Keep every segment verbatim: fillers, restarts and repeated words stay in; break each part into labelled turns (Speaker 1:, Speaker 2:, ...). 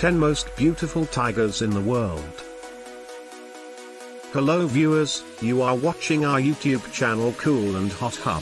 Speaker 1: ten most beautiful tigers in the world. Hello viewers, you are watching our YouTube channel Cool and Hot Hub.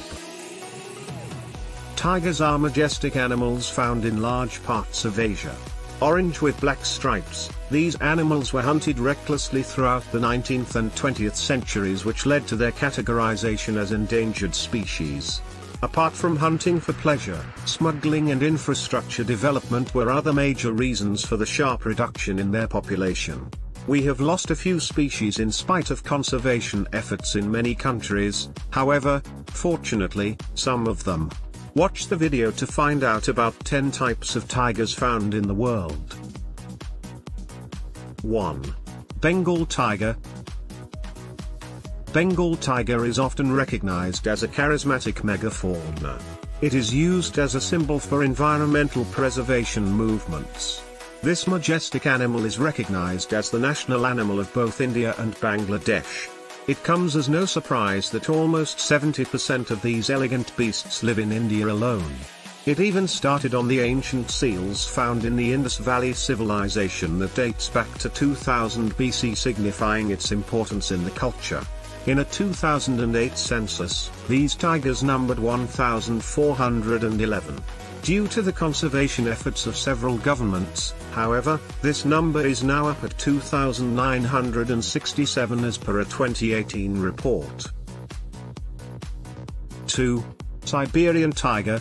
Speaker 1: Tigers are majestic animals found in large parts of Asia. Orange with black stripes, these animals were hunted recklessly throughout the nineteenth and twentieth centuries, which led to their categorization as endangered species. Apart from hunting for pleasure, smuggling and infrastructure development were other major reasons for the sharp reduction in their population. We have lost a few species in spite of conservation efforts in many countries, however, fortunately, some of them. Watch the video to find out about ten types of tigers found in the world. one. Bengal tiger. Bengal tiger is often recognized as a charismatic megafauna. It is used as a symbol for environmental preservation movements. This majestic animal is recognized as the national animal of both India and Bangladesh. It comes as no surprise that almost seventy percent of these elegant beasts live in India alone. It even started on the ancient seals found in the Indus Valley civilization that dates back to two thousand B C, signifying its importance in the culture. In a two thousand eight census, these tigers numbered one thousand four hundred eleven. Due to the conservation efforts of several governments, however, this number is now up at two thousand nine hundred sixty-seven as per a twenty eighteen report. two. Siberian tiger.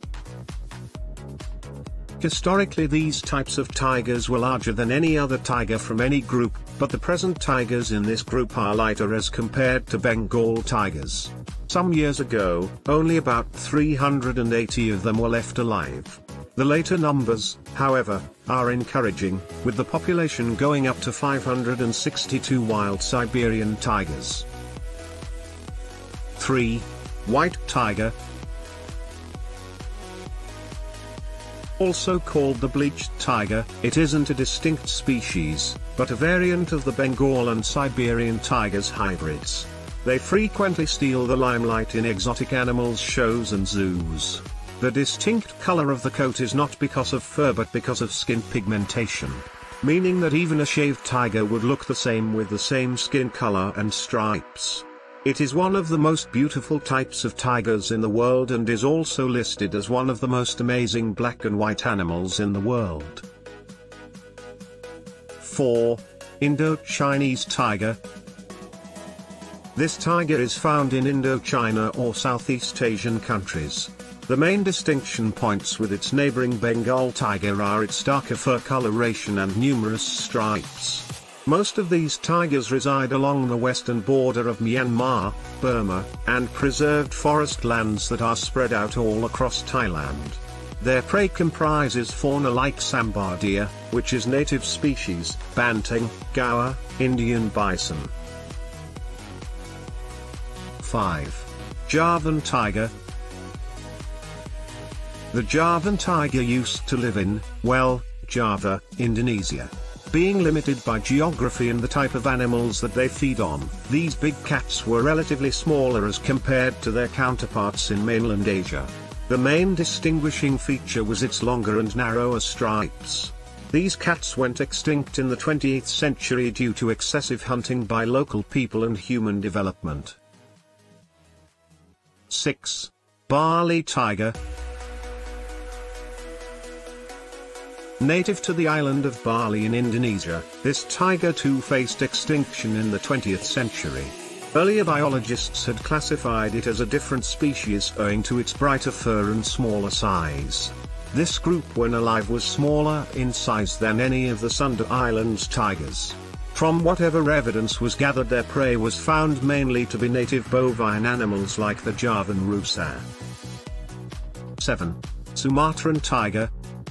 Speaker 1: Historically, these types of tigers were larger than any other tiger from any group, but the present tigers in this group are lighter as compared to Bengal tigers. Some years ago, only about three hundred eighty of them were left alive. The later numbers, however, are encouraging, with the population going up to five hundred sixty-two wild Siberian tigers. three. White tiger. Also called the bleached tiger, it isn't a distinct species, but a variant of the Bengal and Siberian tigers hybrids. They frequently steal the limelight in exotic animals shows and zoos. The distinct color of the coat is not because of fur but because of skin pigmentation, meaning that even a shaved tiger would look the same with the same skin color and stripes. It is one of the most beautiful types of tigers in the world and is also listed as one of the most amazing black and white animals in the world. four. Indo-Chinese tiger. This tiger is found in Indochina or Southeast Asian countries. The main distinction points with its neighboring Bengal tiger are its darker fur coloration and numerous stripes. Most of these tigers reside along the western border of Myanmar, Burma, and preserved forest lands that are spread out all across Thailand. Their prey comprises fauna like sambar deer, which is native species, bantam, gaur, Indian bison. five. Javan tiger. The Javan tiger used to live in, well, Java, Indonesia. Being limited by geography and the type of animals that they feed on, these big cats were relatively smaller as compared to their counterparts in mainland Asia. The main distinguishing feature was its longer and narrower stripes. These cats went extinct in the twentieth century due to excessive hunting by local people and human development. six. Bali tiger. Native to the island of Bali in Indonesia, this tiger too faced extinction in the twentieth century. Earlier biologists had classified it as a different species owing to its brighter fur and smaller size. This group when alive was smaller in size than any of the Sunda Islands tigers. From whatever evidence was gathered, their prey was found mainly to be native bovine animals like the Javan rusa. seven. Sumatran tiger.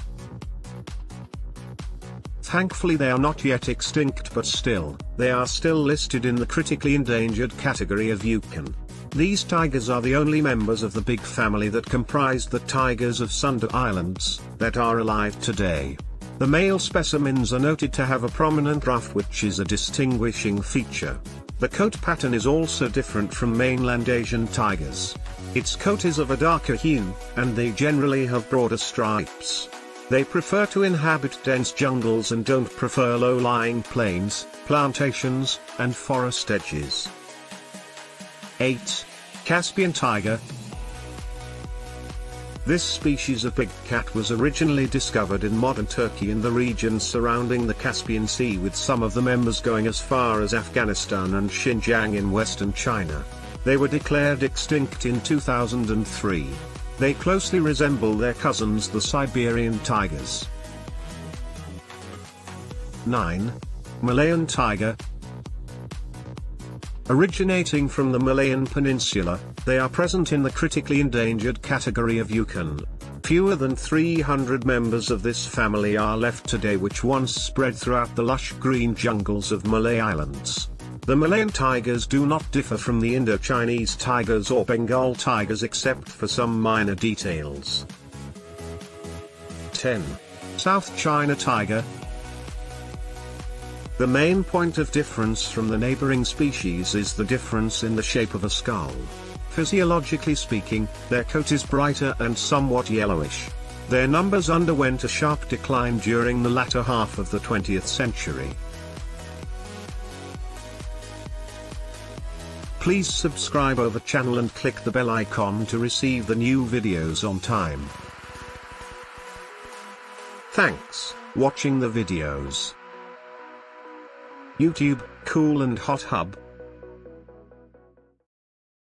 Speaker 1: Thankfully they are not yet extinct, but still, they are still listed in the critically endangered category of Yukon. These tigers are the only members of the big family that comprised the tigers of Sunda Islands, that are alive today. The male specimens are noted to have a prominent ruff, which is a distinguishing feature. The coat pattern is also different from mainland Asian tigers. Its coat is of a darker hue, and they generally have broader stripes. They prefer to inhabit dense jungles and don't prefer low-lying plains, plantations, and forest edges. eight. Caspian tiger. This species of big cat was originally discovered in modern Turkey and the regions surrounding the Caspian Sea, with some of the members going as far as Afghanistan and Xinjiang in western China. They were declared extinct in two thousand three. They closely resemble their cousins the Siberian tigers. nine. Malayan tiger. Originating from the Malayan Peninsula, they are present in the critically endangered category of Yukon. Fewer than three hundred members of this family are left today, which once spread throughout the lush green jungles of Malay Islands. The Malayan tigers do not differ from the Indo-Chinese tigers or Bengal tigers except for some minor details. ten. South China tiger. The main point of difference from the neighboring species is the difference in the shape of a skull. Physiologically speaking, their coat is brighter and somewhat yellowish. Their numbers underwent a sharp decline during the latter half of the twentieth century. Please subscribe our channel and click the bell icon to receive the new videos on time. Thanks for watching the videos. YouTube, Cool and Hot Hub.